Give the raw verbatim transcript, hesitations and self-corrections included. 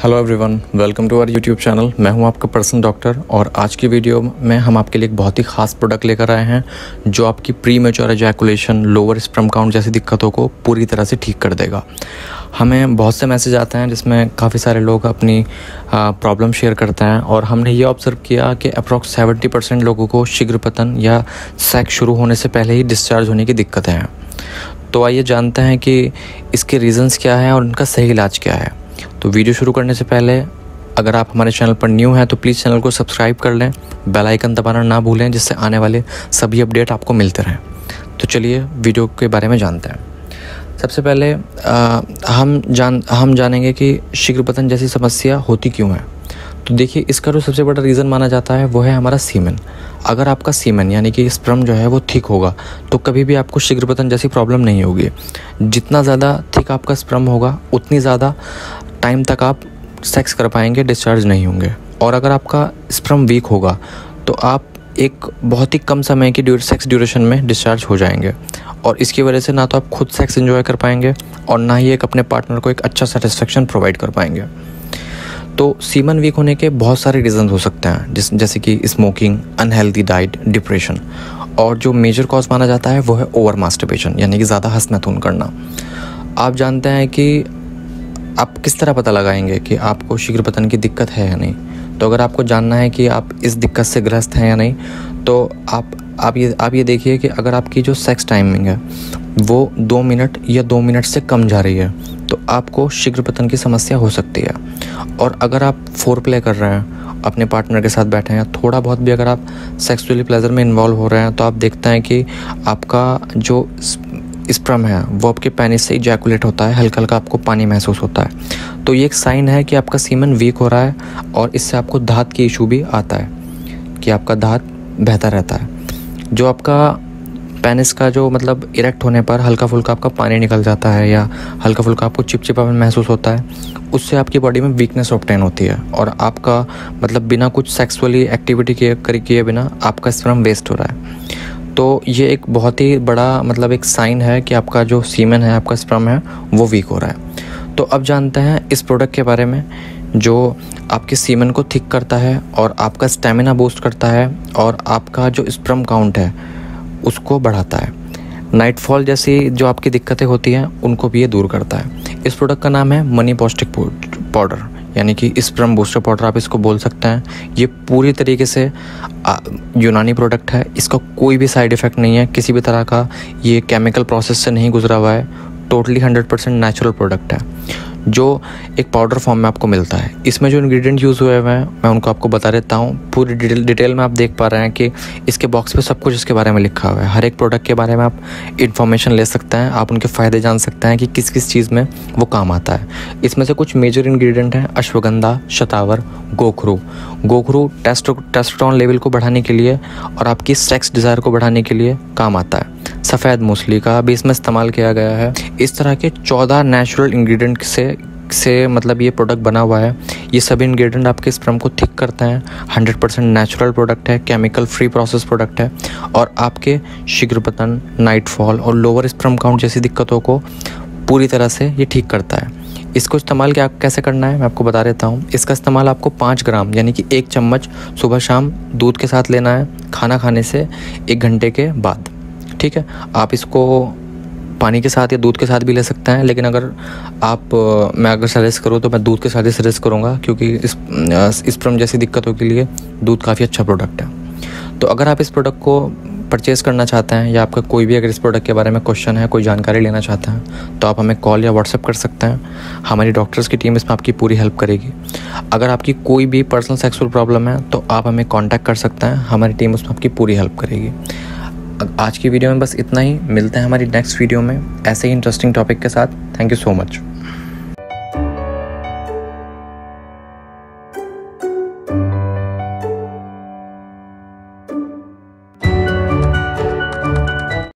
Hello everyone, welcome to our YouTube channel. मैं हूं आपका पर्सनल डॉक्टर और आज की वीडियो में हम आपके लिए एक बहुत ही ख़ास प्रोडक्ट लेकर आए हैं जो आपकी premature ejaculation, lower sperm count जैसी दिक्कतों को पूरी तरह से ठीक कर देगा। हमें बहुत से मैसेज आते हैं जिसमें काफ़ी सारे लोग अपनी प्रॉब्लम शेयर करते हैं और हमने ये ऑब्ज़र्व किया कि अप्रॉक्स सेवेंटी परसेंट लोगों को शीघ्र पतन या सेक्स शुरू होने से पहले ही डिस्चार्ज होने की दिक्कतें हैं। तो आइए जानते हैं कि इसके रीज़न्स क्या हैं और उनका सही इलाज क्या है। तो वीडियो शुरू करने से पहले अगर आप हमारे चैनल पर न्यू हैं तो प्लीज़ चैनल को सब्सक्राइब कर लें, बेल आइकन दबाना ना भूलें जिससे आने वाले सभी अपडेट आपको मिलते रहें। तो चलिए वीडियो के बारे में जानते हैं। सबसे पहले आ, हम जान हम जानेंगे कि शीघ्र पतन जैसी समस्या होती क्यों है। तो देखिए, इसका जो सबसे बड़ा रीज़न माना जाता है वो है हमारा सीमेन। अगर आपका सीमेन यानी कि स्पर्म जो है वो थिक होगा तो कभी भी आपको शीघ्र पतन जैसी प्रॉब्लम नहीं होगी। जितना ज़्यादा थिक आपका स्पर्म होगा उतनी ज़्यादा टाइम तक आप सेक्स कर पाएंगे, डिस्चार्ज नहीं होंगे। और अगर आपका स्पर्म वीक होगा तो आप एक बहुत ही कम समय की ड्यूर सेक्स ड्यूरेशन में डिस्चार्ज हो जाएंगे और इसकी वजह से ना तो आप खुद सेक्स एंजॉय कर पाएंगे और ना ही एक अपने पार्टनर को एक अच्छा सेटिस्फेक्शन प्रोवाइड कर पाएंगे। तो सीमन वीक होने के बहुत सारे रीज़न हो सकते हैं, जिस जैसे कि स्मोकिंग, अनहेल्दी डाइट, डिप्रेशन, और जो मेजर कॉज माना जाता है वो है ओवर मास्टरबेशन यानी कि ज़्यादा हस्तमैथुन करना। आप जानते हैं कि आप किस तरह पता लगाएंगे कि आपको शीघ्र पतन की दिक्कत है या नहीं। तो अगर आपको जानना है कि आप इस दिक्कत से ग्रस्त हैं या नहीं तो आप आप ये आप ये देखिए कि अगर आपकी जो सेक्स टाइमिंग है वो दो मिनट या दो मिनट से कम जा रही है तो आपको शीघ्र पतन की समस्या हो सकती है। और अगर आप फोर प्ले कर रहे हैं, अपने पार्टनर के साथ बैठे हैं, थोड़ा बहुत भी अगर आप सेक्सुअली प्लेजर में इन्वॉल्व हो रहे हैं तो आप देखते हैं कि आपका जो स्पर्म है वो आपके पेनिस से इजैकुलेट होता है, हल्का हल्का आपको पानी महसूस होता है। तो ये एक साइन है कि आपका सीमन वीक हो रहा है और इससे आपको दांत की इशू भी आता है कि आपका दांत बहता रहता है। जो आपका पेनिस का जो मतलब इरेक्ट होने पर हल्का फुल्का आपका पानी निकल जाता है या हल्का फुल्का आपको चिपचिपापन महसूस होता है, उससे आपकी बॉडी में वीकनेस ऑब्टेन होती है और आपका मतलब बिना कुछ सेक्सुअली एक्टिविटी किए किए बिना आपका स्पर्म वेस्ट हो रहा है। तो ये एक बहुत ही बड़ा मतलब एक साइन है कि आपका जो सीमेन है, आपका स्पर्म है, वो वीक हो रहा है। तो अब जानते हैं इस प्रोडक्ट के बारे में जो आपके सीमेन को थिक करता है और आपका स्टेमिना बूस्ट करता है और आपका जो स्पर्म काउंट है उसको बढ़ाता है। नाइटफॉल जैसी जो आपकी दिक्कतें होती हैं उनको भी ये दूर करता है। इस प्रोडक्ट का नाम है मनी पौष्टिक पाउडर यानी कि स्पर्म बूस्टर पाउडर आप इसको बोल सकते हैं। ये पूरी तरीके से यूनानी प्रोडक्ट है, इसका कोई भी साइड इफ़ेक्ट नहीं है, किसी भी तरह का ये केमिकल प्रोसेस से नहीं गुजरा हुआ है, totally hundred percent natural product है जो एक पाउडर फॉर्म में आपको मिलता है। इसमें जो इंग्रेडिएंट यूज़ हुए हुए हैं मैं उनको आपको बता देता हूँ। पूरी डिटेल डिटेल में आप देख पा रहे हैं कि इसके बॉक्स पे सब कुछ इसके बारे में लिखा हुआ है। हर एक प्रोडक्ट के बारे में आप इन्फॉर्मेशन ले सकते हैं, आप उनके फ़ायदे जान सकते हैं कि किस किस चीज़ में वो काम आता है। इसमें से कुछ मेजर इंग्रेडिएंट हैं अश्वगंधा, शतावर, गोखरू। गोखरू टेस्टो टेस्टोस्टेरोन लेवल को बढ़ाने के लिए और आपकी सेक्स डिज़ायर को बढ़ाने के लिए काम आता है। सफ़ेद मूसली का भी इसमें इस्तेमाल किया गया है। इस तरह के चौदह नेचुरल इंग्रेडिएंट से से मतलब ये प्रोडक्ट बना हुआ है। ये सभी इंग्रेडिएंट आपके स्पर्म को थिक करते हैं। हंड्रेड परसेंट नेचुरल प्रोडक्ट है, केमिकल फ्री प्रोसेस प्रोडक्ट है और आपके शीघ्र पतन, नाइटफॉल और लोअर स्पर्म काउंट जैसी दिक्कतों को पूरी तरह से ये ठीक करता है। इसको इस्तेमाल क्या कैसे करना है मैं आपको बता देता हूँ। इसका इस्तेमाल आपको पाँच ग्राम यानी कि एक चम्मच सुबह शाम दूध के साथ लेना है, खाना खाने से एक घंटे के बाद। ठीक है, आप इसको पानी के साथ या दूध के साथ भी ले सकते हैं, लेकिन अगर आप मैं अगर सजेस्ट करूँ तो मैं दूध के साथ ही सजेस्ट करूँगा क्योंकि इस स्पर्म जैसी दिक्कतों के लिए दूध काफ़ी अच्छा प्रोडक्ट है। तो अगर आप इस प्रोडक्ट को परचेज़ करना चाहते हैं या आपका कोई भी अगर इस प्रोडक्ट के बारे में क्वेश्चन है, कोई जानकारी लेना चाहते हैं तो आप हमें कॉल या व्हाट्सएप कर सकते हैं। हमारी डॉक्टर्स की टीम इसमें आपकी पूरी हेल्प करेगी। अगर आपकी कोई भी पर्सनल सेक्सुअल प्रॉब्लम है तो आप हमें कॉन्टैक्ट कर सकते हैं, हमारी टीम उसमें आपकी पूरी हेल्प करेगी। आज की वीडियो में बस इतना ही, मिलते हैं हमारी नेक्स्ट वीडियो में ऐसे ही इंटरेस्टिंग टॉपिक के साथ। Thank you so much.